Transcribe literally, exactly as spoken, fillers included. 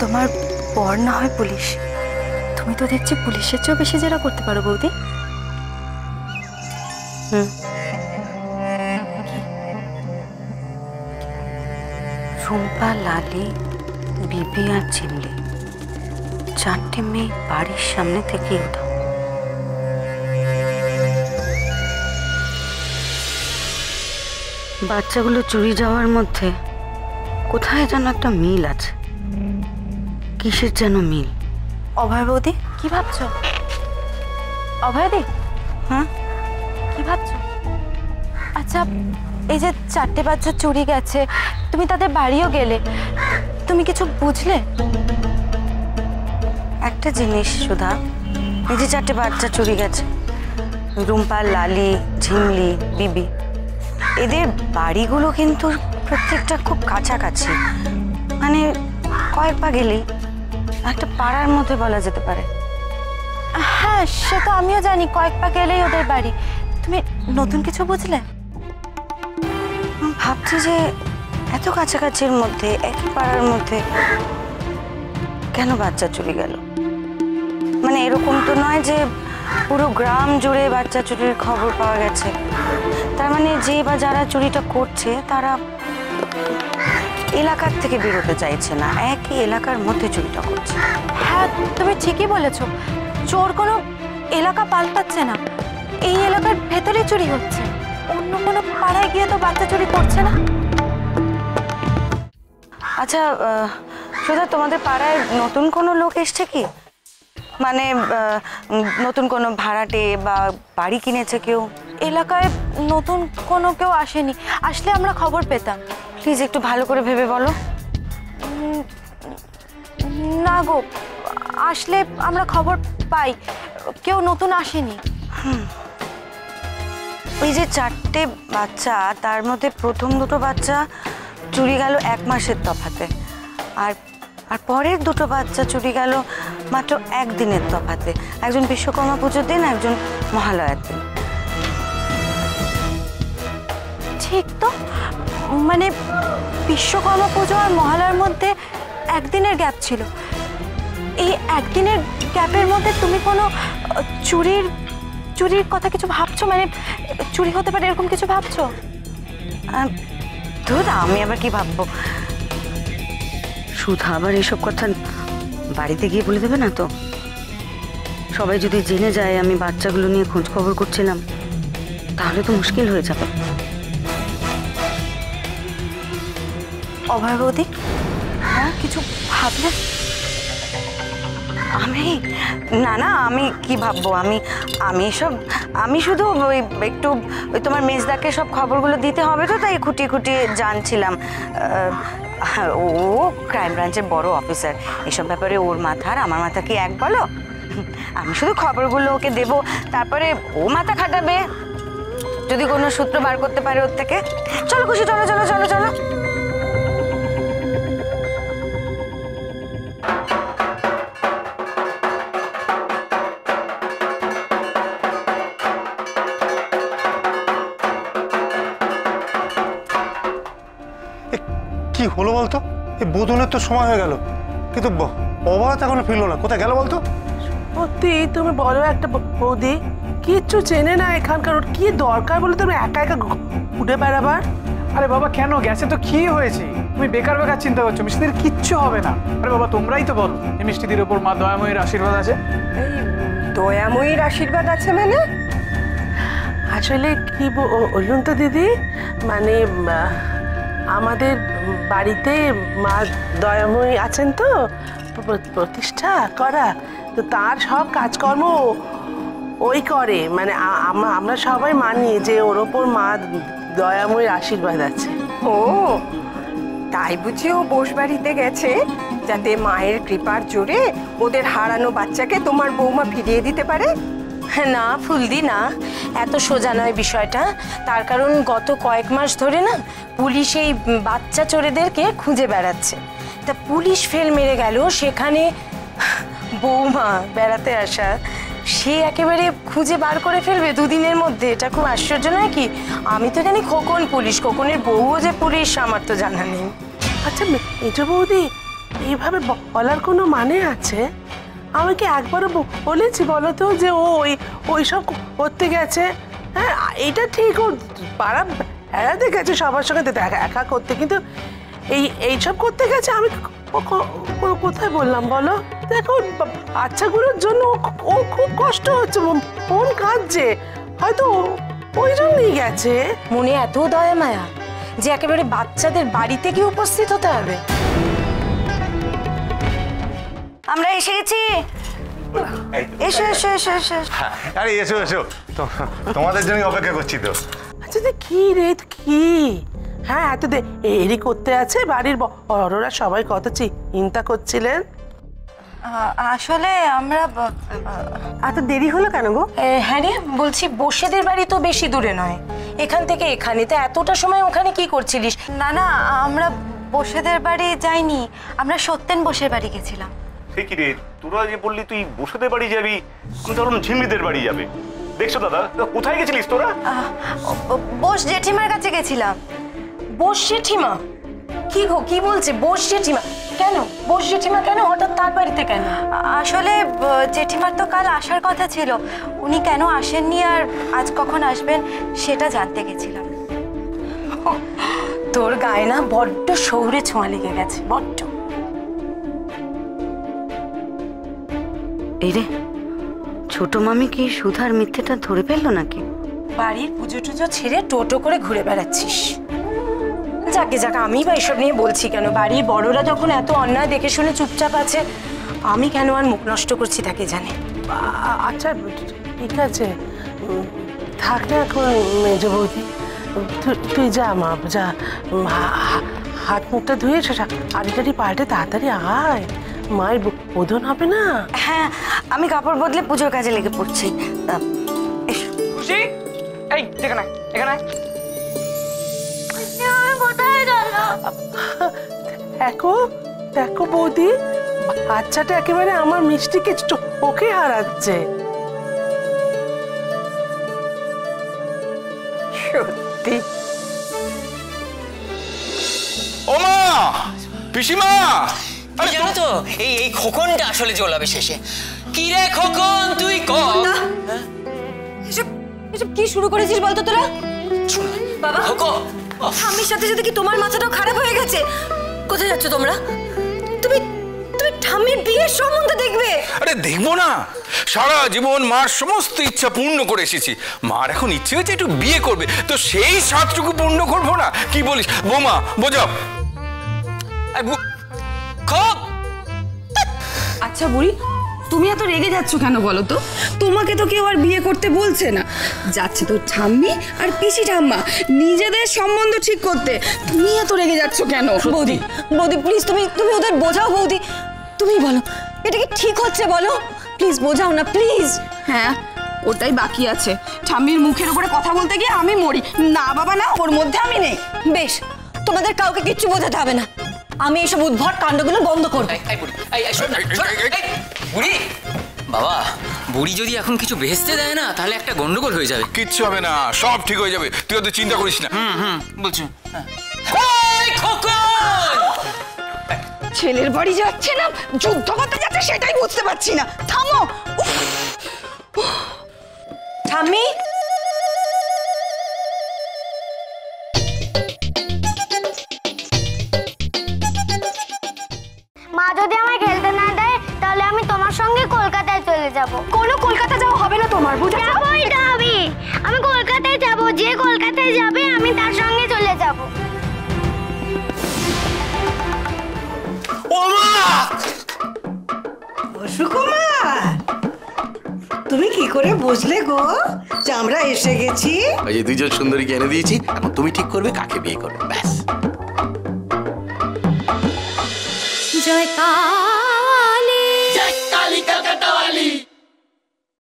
তোমার বর না হয় পুলিশ, তুমি তো দেখছি পুলিশের চেয়েও বেশি জেরা করতে পারো বৌদি। হুম, রুম্পা, লালি, বিবি আর চিমলি চারটে মেয়ে বাড়ির সামনে থেকে উঠাও। বাচ্চাগুলো চুরি যাওয়ার মধ্যে কোথায় যেন একটা মিল আছে। কিসের যেন মিল? অভয় বৌদি কি ভাবছো? অভয় দি, হ্যাঁ কি ভাবছো? আচ্ছা, এই যে চারটে বাচ্চা চুরি গেছে, তুমি তাদের বাড়িও গেলে, তুমি কিছু বুঝলে? একটা জিনিস সুধা, এই যে চারটে বাচ্চা চুরি গেছে, রুম্পা, লালি, ঝিমলি, বিবি, এদের বাড়িগুলো কিন্তু প্রত্যেকটা খুব কাছাকাছি, মানে কয়েক পা গেলেই একটা পাড়ার মধ্যে বলা যেতে পারে। হ্যাঁ, সে তো আমিও জানি, কয়েক পা গেলেই ওদের বাড়ি। তুমি নতুন কিছু বুঝলে? ভাবছি যে এত কাছাকাছির মধ্যে, একই পাড়ার মধ্যে কেন বাচ্চা চুরি গেল? মানে এরকম তো নয় যে পুরো গ্রাম জুড়ে বাচ্চা চুরির খবর পাওয়া গেছে। তার মানে যে বা যারা চুরিটা করছে তারা এলাকার থেকে বেরোতে চাইছে না, একই এলাকার মধ্যে চুরিটা করছে। হ্যাঁ, তুমি ঠিকই বলেছো, চোর কোনো এলাকা পাল্টাচ্ছে না, এই এলাকার ভেতরে চুরি হচ্ছে। অন্য কোনো পাড়ায় গিয়ে তো বাচ্চা চুরি করছে না। আচ্ছা সুধা, তোমাদের পাড়ায় নতুন কোনো লোক এসছে কি? মানে নতুন কোনো ভাড়াটে বা বাড়ি কিনেছে কেউ? এলাকায় নতুন কোনো কেউ আসেনি, আসলে আমরা খবর পেতাম। প্লিজ একটু ভালো করে ভেবে বলো। না গো, আসলে আমরা খবর পাই, কেউ নতুন আসেনি। ওই যে চারটে বাচ্চা, তার মধ্যে প্রথম দুটো বাচ্চা চুরি গেল এক মাসের তফাতে, আর আর পরের দুটো বাচ্চা চুরি গেল মাত্র একদিনের তফাতে। একজন বিশ্বকর্মা পুজোর দিন, একজন মহালয়ার দিন। ঠিক তো, মানে বিশ্বকর্মা পুজো আর মহালয়ার মধ্যে একদিনের গ্যাপ ছিল। এই একদিনের গ্যাপের মধ্যে তুমি কোনো চুরির চুরির কথা কিছু ভাবছো? মানে চুরি হতে পারে এরকম কিছু ভাবছো? ধুর, আমি আবার কি ভাববো? সুধা আবার এসব কথা বাড়িতে গিয়ে বলে দেবে না তো? সবাই যদি জেনে যায় আমি বাচ্চাগুলো নিয়ে খোঁজ খবর করছিলাম, তাহলে তো মুশকিল হয়ে যাবে। অভয় বৌদি, হ্যাঁ কিছু ভাবলে? আমি না না আমি কি ভাববো? আমি আমি সব আমি শুধু ওই একটু ওই তোমার মেজদাকে সব খবরগুলো দিতে হবে তো, তাই খুঁটিয়ে খুঁটিয়ে জানছিলাম। ও ক্রাইম ব্রাঞ্চের বড় অফিসার, এসব ব্যাপারে ওর মাথা আর আমার মাথা কি এক বলো? আমি শুধু খবরগুলো ওকে দেবো, তারপরে ও মাথা খাটাবে যদি কোনো সূত্র বার করতে পারে ওর থেকে। চলো খুশি, চলো চলো চলো চলো। কি হলো বলতো? এই বোধনের তো সময় হয়ে গেল, কিন্তু অবাধ এখনো ফিরলো না, কোথায় গেল বলতো? সত্যি তুমি বলো, একটা বৌদি কিচ্ছু চেনে না এখানকার, ওর কি দরকার বলে তুমি একা একা উঠে বেড়াবার? আরে বাবা কেন গেছে তো কি হয়েছে? তুমি বেকার বেকার চিন্তা করছো, মিষ্টিদের কিচ্ছু হবে না। আরে বাবা তোমরাই তো বলো এই মিষ্টিদের উপর মা দয়াময়ীর আশীর্বাদ আছে। এই দয়াময়ীর আশীর্বাদ আছে মানে? আসলে কি বলুন তো দিদি, মানে আমাদের বাড়িতে মা দয়াময়ী আছেন তো, প্রতিষ্ঠা করা, তো তার সব কাজকর্ম ওই করে, মানে আমরা সবাই মানি যে ওর ওপর মা দয়াময়ীর আশীর্বাদ আছে। ও তাই বুঝি ও বোস বাড়িতে গেছে যাতে মায়ের কৃপার জোরে ওদের হারানো বাচ্চাকে তোমার বৌমা ফিরিয়ে দিতে পারে? না ফুলদি, না, এত সোজা নয় বিষয়টা। তার কারণ গত কয়েক মাস ধরে না পুলিশ এই বাচ্চা চোরেদেরকে খুঁজে বেড়াচ্ছে। তা পুলিশ ফেল মেরে গেল, সেখানে বৌমা বেড়াতে আসা, সে একেবারে খুঁজে বার করে ফেলবে দুদিনের মধ্যে। এটা খুব আশ্চর্য নয় কি? আমি তো জানি খোকন পুলিশ, খোকনের বউও যে পুলিশ আমার তো জানা নেই। আচ্ছা মেজো বৌদি, এইভাবে বলার কোনো মানে আছে? আমাকে একবারও ব- বলেছি বলো তো যে ও ওই ওই সব করতে গেছে? হ্যাঁ, এটা ঠিক, ও পাড়া বেড়াতে গেছে সবার সঙ্গে দেখা একা করতে, কিন্তু এই এইসব করতে গেছে আমি ক- ক- ক- কোথায় বললাম বলো? দেখো বা- বাচ্চাগুলোর জন্য ও- ও খুব কষ্ট হচ্ছে, মন- মন কাঁদছে, হয়তো ও- ওই জন্যই গেছে। মনে এত দয়া মায়া যে একেবারে বাচ্চাদের বাড়িতে গিয়ে উপস্থিত হতে হবে? আমরা এসে গেছি। এসো এসো এসো এসো এসো। আরে এসো এসো, তো তোমাদের জন্য অপেক্ষা করছি তো। আচ্ছা তো কি রে, তো কি? হ্যাঁ, এত দে এরই করতে আছে, বাড়ির বড়রা সবাই কত চিন্তা করছিলেন। আসলে আমরা এত দেরি হলো কেন গো? এ, হ্যাঁ রে, বলছি বসেদের বাড়ি তো বেশি দূরে নয়, এখান থেকে এখানে, তো এতটা সময় ওখানে কি করছিলিস? না না, আমরা বসেদের বাড়ি যাইনি, আমরা সত্যেন বসের বাড়ি গেছিলাম। সে কি রে, তোরা যে বললি তুই বসুদের বাড়ি যাবি, আমি ধরলাম ঝিমলিদের বাড়ি যাবে। দেখছো দাদা, তা কোথায় গেছিলিস তোরা? আহ, বোস জেঠিমার কাছে গেছিলাম। বোস জেঠিমা? কি গো, কি বলছে বোস জেঠিমা? কেন বোস জেঠিমা, কেন হঠাৎ তার বাড়িতে কেন? আসলে আহ, জেঠিমার তো কাল আসার কথা ছিল, উনি কেন আসেননি আর আজ কখন আসবেন সেটা জানতে গেছিলাম। তোর গায়ে না বড্ড শহুরে ছোঁয়া লেগে গেছে, বড্ড। এই রে, ছোট মামি কি সুধার মিথ্যেটা ধরে ফেললো নাকি? বাড়ির পুজো টুজো ছেড়ে টোটো করে ঘুরে বেড়াচ্ছিস। যাকে যাকে আমি বা এসব নিয়ে বলছি কেন? বাড়ির বড়রা যখন এত অন্যায় দেখে শুনে চুপচাপ আছে, আমি কেন আর মুখ নষ্ট করছি তাকে জানে। আ- আচ্ছা ঠিক আছে, উম, থাক না এখন মেজ বৌদি, তুই- তুই যা মা, যা, উম, হা- হা- হাত মুখটা ধুয়ে আড়িটাড়ি পাল্টে তাড়াতাড়ি আয়, মায়ের ব- বোধন হবে না। হ্যাঁ, আমি কাপড় বদলে পুজোর কাজে লেগে পড়ছি। আহ, এসো। খুশি, এই এখানে এখানে দেখো দেখো বৌদি, বাচ্চাটা একেবারে আমার মিষ্টিকে চোখে হারাচ্ছে। সত্যি ও মা, পিসিমা, আরে জানো তো এই এই খোকনটা আসলে জ্বলাবে শেষে। কি রে খোকন, তুই কর। এসব এসব কি শুরু করেছিস বলতো তোরা? বাবা, খোকন, স্বামীর সাথে সাথে কি তোমার মাথাটাও খারাপ হয়ে গেছে? কোথায় যাচ্ছ তোমরা? তুমি তুমি ঠাম্মির বিয়ের সম্বন্ধ দেখবে? আরে দেখবো না, সারা জীবন মার সমস্ত ইচ্ছা পূর্ণ করে এসেছি, মার এখন ইচ্ছে হচ্ছে একটু বিয়ে করবে, তো সেই সাতটুকু পূর্ণ করবো না? কি বলিস বৌমা, বোঝাও। খোক, আচ্ছা বুড়ি, তুমি এত রেগে যাচ্ছ কেন বলো তো? তোমাকে তো কেউ আর বিয়ে করতে বলছে না, যাচ্ছে তো ঠাম্মি আর পিসি ঠাম্মা নিজেদের সম্বন্ধ ঠিক করতে। তুমি এত রেগে যাচ্ছ কেন? বৌদি বৌদি প্লিজ, তুমি তুমি ওদের বোঝাও বৌদি, তুমি বলো এটা কি ঠিক হচ্ছে বলো, প্লিজ বোঝাও না প্লিজ। হ্যাঁ, ওটাই বাকি আছে, ঠাম্মির মুখের উপরে কথা বলতে গিয়ে আমি মরি। না বাবা না, ওর মধ্যে আমি নেই। বেশ, তোমাদের কাউকে কিচ্ছু বোঝাতে হবে না, আমি এসব উদ্ভট কাণ্ডগুলো বন্ধ করবো। এই, এই বুড়ি, এই, এই, শোন না, শোন না, এই, বুড়ি, বাবা, বুড়ি যদি এখন কিছু ভেস্তে দেয় না তাহলে একটা গন্ডগোল হয়ে যাবে। কিচ্ছু হবে না, সব ঠিক হয়ে যাবে, তুই অত চিন্তা করিস না। হুম হুম বলছো। ওই খোকন, ছেলের বাড়ি যাচ্ছে না যুদ্ধ করতে যাচ্ছে, সেটাই বুঝতে পারছি না। থামো। ঠাম্মি, মা যদি আমায় খেলতে না দেয় তাহলে আমি তোমার সঙ্গে কলকাতায় চলে যাব। কোনো কলকাতা যাওয়া হবে না তোমার, বুঝেছো? যাবোই তো আমি, আমি কলকাতায় যাব, যে কলকাতায় যাবে আমি তার সঙ্গে চলে যাব। ও মা, সুকুমার, তুমি কি করে বুঝলে গো যে আমরা এসে গেছি? ওই যে দুজন সুন্দরীকে এনে দিয়েছি, এখন তুমি ঠিক করবে কাকে বিয়ে করবে, ব্যাস।